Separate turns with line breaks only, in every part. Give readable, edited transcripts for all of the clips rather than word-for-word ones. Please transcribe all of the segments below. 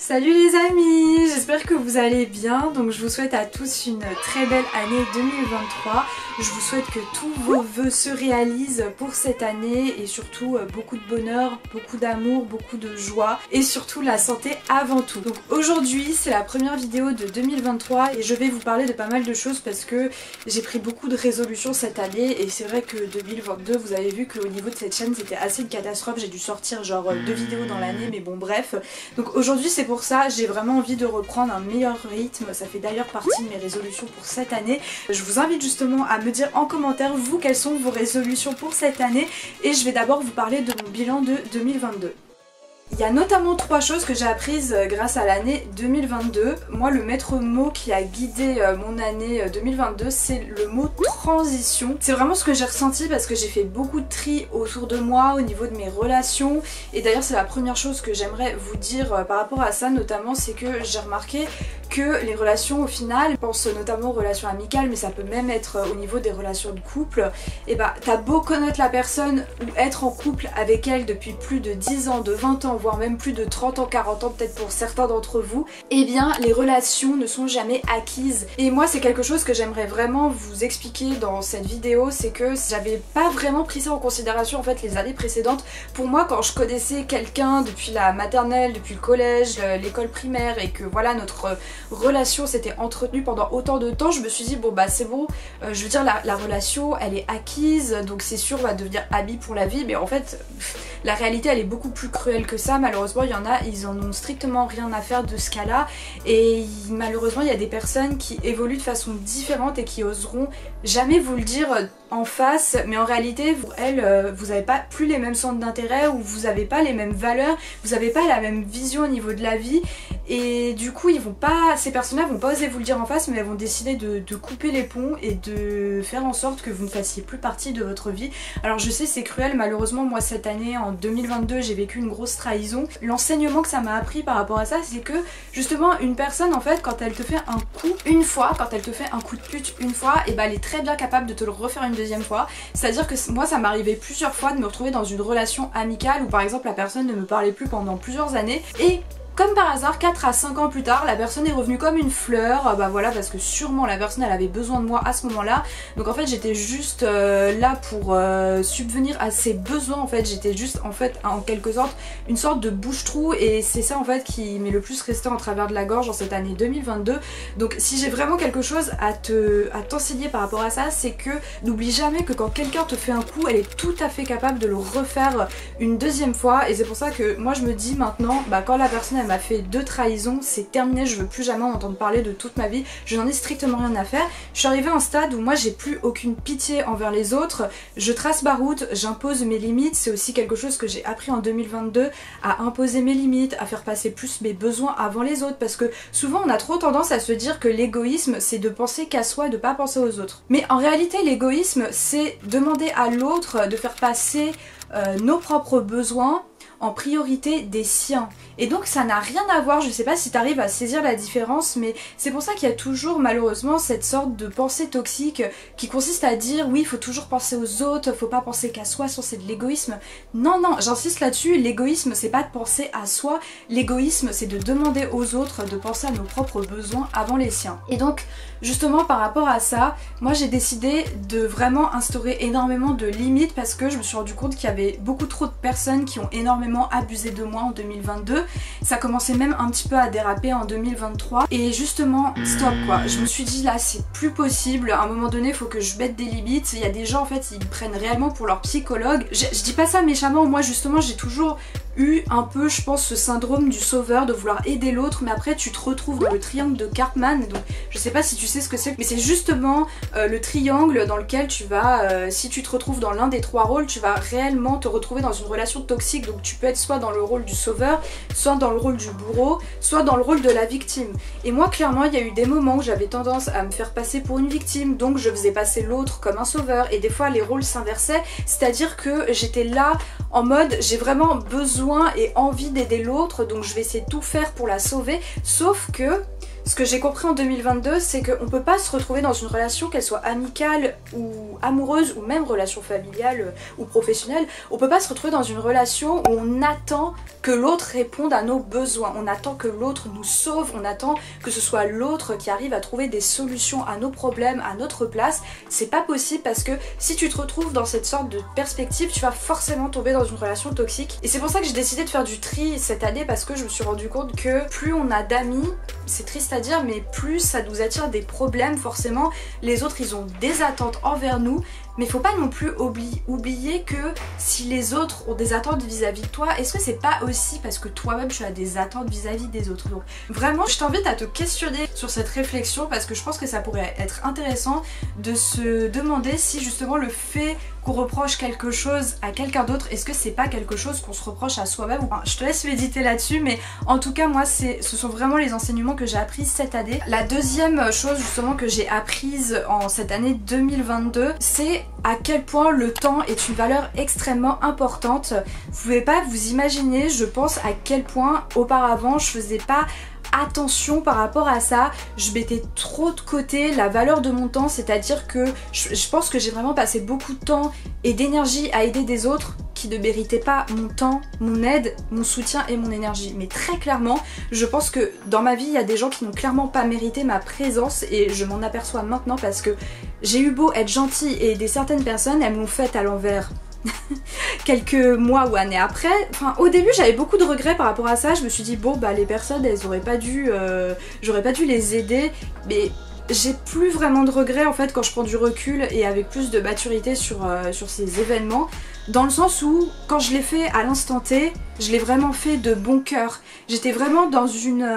Salut les amis, j'espère que vous allez bien. Donc je vous souhaite à tous une très belle année 2023. Je vous souhaite que tous vos vœux se réalisent pour cette année et surtout beaucoup de bonheur, beaucoup d'amour, beaucoup de joie et surtout la santé avant tout. Donc aujourd'hui c'est la première vidéo de 2023 et je vais vous parler de pas mal de choses parce que j'ai pris beaucoup de résolutions cette année et c'est vrai que 2022 vous avez vu qu'au niveau de cette chaîne c'était assez une catastrophe. J'ai dû sortir genre 2 vidéos dans l'année mais bon bref. Donc aujourd'hui c'est pour ça, j'ai vraiment envie de reprendre un meilleur rythme. Ça fait d'ailleurs partie de mes résolutions pour cette année. Je vous invite justement à me dire en commentaire vous quelles sont vos résolutions pour cette année et je vais d'abord vous parler de mon bilan de 2022. Il y a notamment 3 choses que j'ai apprises grâce à l'année 2022. Moi le maître mot qui a guidé mon année 2022 c'est le mot transition. C'est vraiment ce que j'ai ressenti parce que j'ai fait beaucoup de tri autour de moi au niveau de mes relations et d'ailleurs c'est la première chose que j'aimerais vous dire par rapport à ça notamment, c'est que j'ai remarqué que les relations au final, je pense notamment aux relations amicales mais ça peut même être au niveau des relations de couple, et bah t'as beau connaître la personne ou être en couple avec elle depuis plus de 10 ans, de 20 ans, voire même plus de 30 ans, 40 ans peut-être pour certains d'entre vous, et bien les relations ne sont jamais acquises. Et moi c'est quelque chose que j'aimerais vraiment vous expliquer dans cette vidéo, c'est que j'avais pas vraiment pris ça en considération en fait les années précédentes. Pour moi quand je connaissais quelqu'un depuis la maternelle, depuis le collège, l'école primaire et que voilà notre relation s'était entretenue pendant autant de temps, je me suis dit bon bah c'est bon, je veux dire la relation elle est acquise donc c'est sûr on va devenir amis pour la vie, mais en fait la réalité elle est beaucoup plus cruelle que ça. Malheureusement il y en a, ils en ont strictement rien à faire de ce cas là et malheureusement il y a des personnes qui évoluent de façon différente et qui oseront jamais vous le dire en face, mais en réalité vous, vous avez pas plus les mêmes centres d'intérêt ou vous avez pas les mêmes valeurs, vous avez pas la même vision au niveau de la vie et du coup ils vont pas, ces personnes-là vont pas oser vous le dire en face mais elles vont décider de couper les ponts et de faire en sorte que vous ne fassiez plus partie de votre vie. Alors je sais c'est cruel, malheureusement moi cette année en 2022 j'ai vécu une grosse trahison. L'enseignement que ça m'a appris par rapport à ça c'est que justement une personne en fait quand elle te fait un coup une fois, quand elle te fait un coup de pute une fois, et bah elle est très bien capable de te le refaire une deuxième fois. C'est à dire que moi ça m'arrivait plusieurs fois de me retrouver dans une relation amicale où par exemple la personne ne me parlait plus pendant plusieurs années et comme par hasard, 4 à 5 ans plus tard, la personne est revenue comme une fleur, bah voilà, parce que sûrement la personne elle avait besoin de moi à ce moment-là. Donc en fait j'étais juste là pour subvenir à ses besoins, en fait j'étais juste en fait en quelque sorte une sorte de bouche-trou et c'est ça en fait qui m'est le plus resté en travers de la gorge en cette année 2022. Donc si j'ai vraiment quelque chose à t'enseigner par rapport à ça, c'est que n'oublie jamais que quand quelqu'un te fait un coup, elle est tout à fait capable de le refaire une deuxième fois et c'est pour ça que moi je me dis maintenant, bah quand la personne m'a fait 2 trahisons, c'est terminé, je veux plus jamais en entendre parler de toute ma vie, je n'en ai strictement rien à faire. Je suis arrivée à un stade où moi j'ai plus aucune pitié envers les autres, je trace ma route, j'impose mes limites, c'est aussi quelque chose que j'ai appris en 2022, à imposer mes limites, à faire passer plus mes besoins avant les autres, parce que souvent on a trop tendance à se dire que l'égoïsme c'est de penser qu'à soi, de pas penser aux autres. Mais en réalité l'égoïsme c'est demander à l'autre de faire passer nos propres besoins en priorité des siens. Et donc ça n'a rien à voir, je sais pas si t'arrives à saisir la différence, mais c'est pour ça qu'il y a toujours malheureusement cette sorte de pensée toxique qui consiste à dire oui il faut toujours penser aux autres, faut pas penser qu'à soi, sinon c'est de l'égoïsme. Non non, j'insiste là-dessus, l'égoïsme c'est pas de penser à soi, l'égoïsme c'est de demander aux autres de penser à nos propres besoins avant les siens. Et donc justement par rapport à ça, moi j'ai décidé de vraiment instaurer énormément de limites parce que je me suis rendu compte qu'il y avait beaucoup trop de personnes qui ont énormément abusé de moi en 2022. Ça commençait même un petit peu à déraper en 2023 et justement stop quoi. Je me suis dit là c'est plus possible, à un moment donné il faut que je mette des limites. Il y a des gens en fait ils prennent réellement pour leur psychologue. Je dis pas ça méchamment, moi justement j'ai toujours eu un peu je pense ce syndrome du sauveur, de vouloir aider l'autre, mais après tu te retrouves dans le triangle de Karpman. Donc je sais pas si tu sais ce que c'est, mais c'est justement le triangle dans lequel tu vas, si tu te retrouves dans l'un des 3 rôles, tu vas réellement te retrouver dans une relation toxique. Donc tu peux être soit dans le rôle du sauveur, soit dans le rôle du bourreau, soit dans le rôle de la victime. Et moi clairement il y a eu des moments où j'avais tendance à me faire passer pour une victime, donc je faisais passer l'autre comme un sauveur et des fois les rôles s'inversaient, c'est à dire que j'étais là en mode j'ai vraiment besoin et envie d'aider l'autre donc je vais essayer de tout faire pour la sauver, sauf que Ce que j'ai compris en 2022, c'est qu'on peut pas se retrouver dans une relation, qu'elle soit amicale ou amoureuse ou même relation familiale ou professionnelle, on peut pas se retrouver dans une relation où on attend que l'autre réponde à nos besoins, on attend que l'autre nous sauve, on attend que ce soit l'autre qui arrive à trouver des solutions à nos problèmes, à notre place. C'est pas possible parce que si tu te retrouves dans cette sorte de perspective, tu vas forcément tomber dans une relation toxique. Et c'est pour ça que j'ai décidé de faire du tri cette année, parce que je me suis rendu compte que plus on a d'amis, c'est triste à dire, mais plus ça nous attire des problèmes forcément. Les autres, ils ont des attentes envers nous, mais faut pas non plus oublier que si les autres ont des attentes vis-à-vis de toi, est-ce que c'est pas aussi parce que toi-même tu as des attentes vis-à-vis des autres? Donc vraiment, je t'invite à te questionner sur cette réflexion, parce que je pense que ça pourrait être intéressant de se demander si justement le fait qu'on reproche quelque chose à quelqu'un d'autre, est-ce que c'est pas quelque chose qu'on se reproche à soi-même? Enfin, je te laisse méditer là-dessus, mais en tout cas moi ce sont vraiment les enseignements que j'ai appris cette année. La deuxième chose justement que j'ai apprise en cette année 2022, c'est à quel point le temps est une valeur extrêmement importante. Vous pouvez pas vous imaginer, je pense, à quel point auparavant je faisais pas attention par rapport à ça, je mettais trop de côté la valeur de mon temps, c'est-à-dire que je pense que j'ai vraiment passé beaucoup de temps et d'énergie à aider des autres qui ne méritaient pas mon temps, mon aide, mon soutien et mon énergie. Mais très clairement, je pense que dans ma vie, il y a des gens qui n'ont clairement pas mérité ma présence, et je m'en aperçois maintenant parce que j'ai eu beau être gentille et aider certaines personnes, elles me l'ont fait à l'envers. Quelques mois ou années après, enfin au début j'avais beaucoup de regrets par rapport à ça, je me suis dit bon bah les personnes elles auraient pas dû, j'aurais pas dû les aider, mais j'ai plus vraiment de regrets en fait quand je prends du recul et avec plus de maturité sur ces événements, dans le sens où quand je l'ai fait à l'instant T, je l'ai vraiment fait de bon cœur. J'étais vraiment dans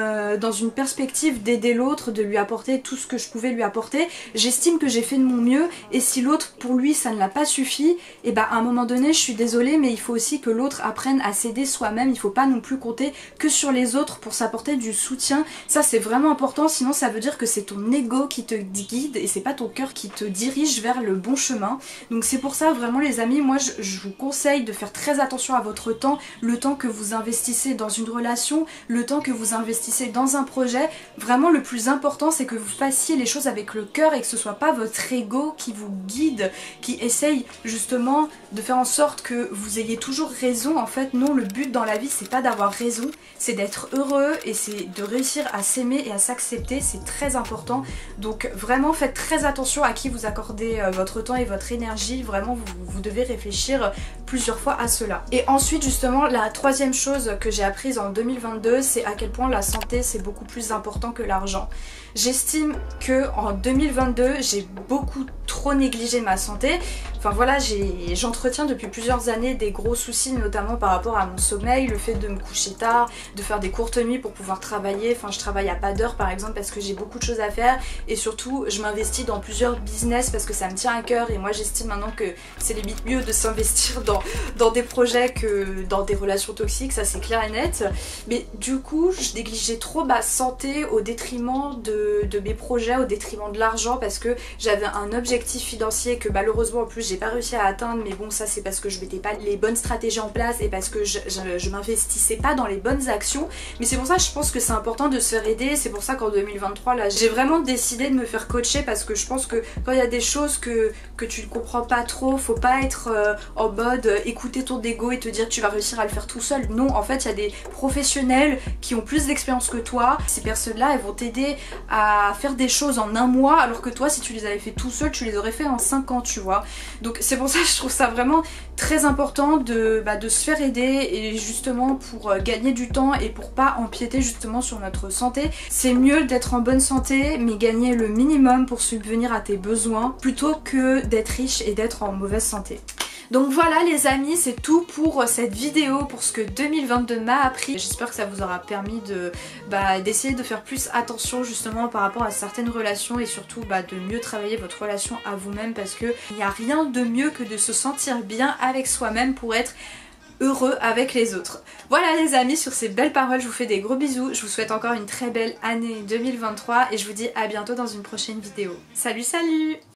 une perspective d'aider l'autre, de lui apporter tout ce que je pouvais lui apporter. J'estime que j'ai fait de mon mieux, et si l'autre, pour lui, ça ne l'a pas suffi, et bah à un moment donné, je suis désolée, mais il faut aussi que l'autre apprenne à s'aider soi-même. Il faut pas non plus compter que sur les autres pour s'apporter du soutien. Ça, c'est vraiment important, sinon ça veut dire que c'est ton ego qui te guide et c'est pas ton cœur qui te dirige vers le bon chemin. Donc c'est pour ça, vraiment les amis, moi je vous conseille de faire très attention à votre temps, le temps que vous investissez dans une relation, le temps que vous investissez dans un projet. Vraiment le plus important, c'est que vous fassiez les choses avec le cœur et que ce soit pas votre ego qui vous guide, qui essaye justement de faire en sorte que vous ayez toujours raison. En fait non, le but dans la vie c'est pas d'avoir raison, c'est d'être heureux et c'est de réussir à s'aimer et à s'accepter, c'est très important. Donc vraiment faites très attention à qui vous accordez votre temps et votre énergie, vraiment vous devez réfléchir plusieurs fois à cela. Et ensuite justement la troisième chose que j'ai apprise en 2022, c'est à quel point la santé c'est beaucoup plus important que l'argent. J'estime que en 2022 j'ai beaucoup trop négligé ma santé. Enfin voilà, j'entretiens depuis plusieurs années des gros soucis, notamment par rapport à mon sommeil, le fait de me coucher tard, de faire des courtes nuits pour pouvoir travailler. Enfin je travaille à pas d'heure par exemple parce que j'ai beaucoup de choses à faire, et surtout je m'investis dans plusieurs business parce que ça me tient à cœur, et moi j'estime maintenant que c'est limite mieux de s'investir dans des projets que dans des relations toxiques, ça c'est clair et net. Mais du coup je négligeais trop ma santé au détriment de mes projets, au détriment de l'argent, parce que j'avais un objectif financier que malheureusement en plus j'ai pas réussi à atteindre, mais bon ça c'est parce que je mettais pas les bonnes stratégies en place et parce que je m'investissais pas dans les bonnes actions. Mais c'est pour ça que je pense que c'est important de se faire aider. C'est pour ça qu'en 2023 là j'ai vraiment décidé de me faire coacher, parce que je pense que quand il y a des choses que tu ne comprends pas trop, faut pas être en mode écouter ton ego et te dire que tu vas réussir à le faire tout seul. Non, en fait il y a des professionnels qui ont plus d'expérience que toi. Ces personnes là elles vont t'aider à faire des choses en un mois, alors que toi si tu les avais fait tout seul tu les aurais fait en 5 ans, tu vois. Donc c'est pour ça que je trouve ça vraiment très important de se faire aider, et justement pour gagner du temps et pour pas empiéter justement sur notre santé. C'est mieux d'être en bonne santé mais gagner le minimum pour subvenir à tes besoins, plutôt que d'être riche et d'être en mauvaise santé. Donc voilà les amis, c'est tout pour cette vidéo, pour ce que 2022 m'a appris. J'espère que ça vous aura permis d'essayer de faire plus attention justement par rapport à certaines relations, et surtout de mieux travailler votre relation à vous-même, parce qu'il n'y a rien de mieux que de se sentir bien avec soi-même pour être heureux avec les autres. Voilà les amis, sur ces belles paroles je vous fais des gros bisous, je vous souhaite encore une très belle année 2023 et je vous dis à bientôt dans une prochaine vidéo. Salut salut!